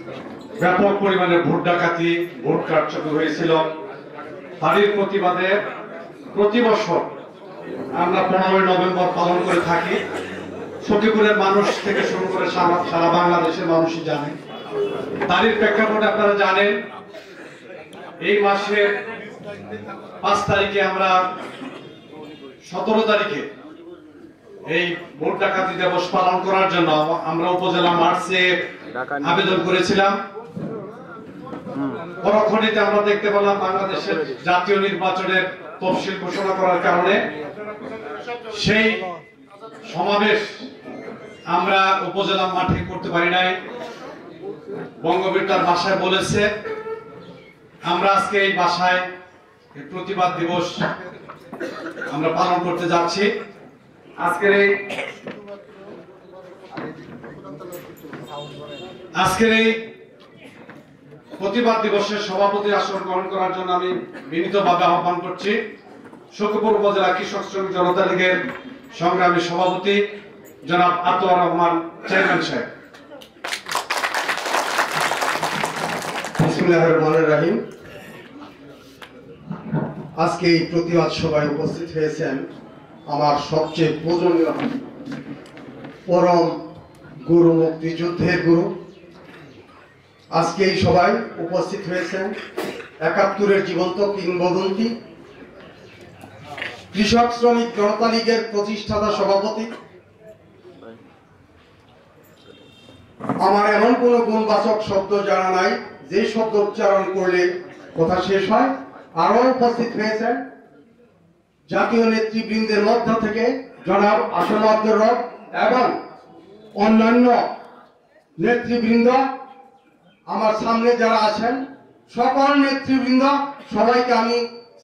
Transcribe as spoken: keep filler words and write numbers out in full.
ব্যাপক পরিমাণে ভোট ডাকাতি, ভোট কারচুপি হয়েছিল। তারই প্রতিবাদে প্রতি বছর আমরা পনেরোই নভেম্বর পালন করে থাকি। সখীপুরের মানুষ থেকে শুরু করে সারা বাংলাদেশের মানুষই জানে। তারই প্রেক্ষাপটে আপনারা জানেন এই মাসের পাঁচ তারিখে আমরা সতেরো তারিখে এই ভোট ডাকাতি দিবস পালন করার জন্য আমরা উপজেলা মার্চে আবেদন করেছিলাম। পরক্ষণেতে আমরা দেখতে পেলাম বাংলাদেশের জাতীয় নির্বাচনের তফসিল ঘোষণা করার কারণে সেই সমাবেশ আমরা উপজেলা মাঠে করতে পারি নাই। বঙ্গবীর তার বাসায় বলেছে আমরা আজকে এই বাসায় প্রতিবাদ দিবস আমরা পালন করতে যাচ্ছি। আজকের এই আজকের এই প্রতিবাদ দিবসের সভাপতি আসন গ্রহণ করার জন্য আমি বিনীতভাবে আহ্বান করছি সখীপুর উপজেলা কৃষক শ্রমিক জনতা লীগের সংগ্রামী সভাপতি জনাব আতোয়ার রহমান চেয়ারম্যান সাহেব। বিসমিল্লাহির রহমানির রহিম। আজকে এই প্রতিবাদ সভায় উপস্থিত হয়েছেন আমার সবচেয়ে পূজনীয় পরম গুরু, মুক্তিযুদ্ধের গুরু। আজকে এই সভায় উপস্থিত হয়েছেন একাত্তরের জীবন্ত কিংবদন্তি কৃষক শ্রমিক জনতা লীগের প্রতিষ্ঠাতা সভাপতি। আমার এমন কোন গুণবাচক শব্দ জানা নাই যে শব্দ উচ্চারণ করলে কথা শেষ হয়। আরো উপস্থিত হয়েছেন জাতীয় নেতৃবৃন্দের মধ্য থেকে জনাব আসম আব্দুর রব এবং অন্যান্য নেতৃবৃন্দ, আমার সামনে যারা আছেন সকল নেতৃবৃন্দ, সবাইকে আমি